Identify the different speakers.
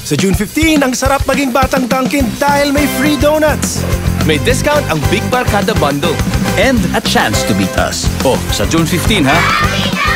Speaker 1: Sa June 15, ang sarap maging batang Dunkin dahil may free donuts.
Speaker 2: May discount ang Big Barkada Bundle.
Speaker 3: And a chance to beat us. Oh, sa June 15 ha?